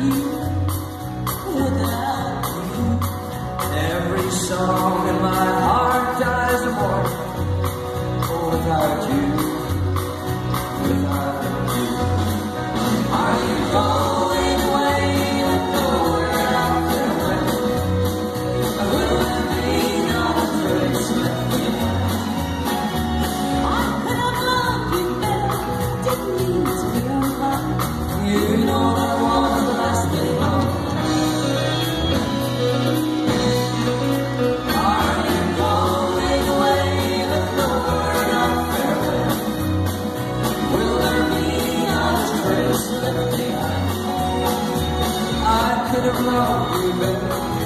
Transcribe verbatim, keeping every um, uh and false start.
you, without you. Every song in my heart dies a morning. Oh, without you, without you. Are you going away to nowhere out there? Will there be not a trace left behind? I could have loved you better, didn't mean to be unkind. You know that won't last me long. Are you going away with no word of farewell? Will there be not a trace left behind? I could have loved you better.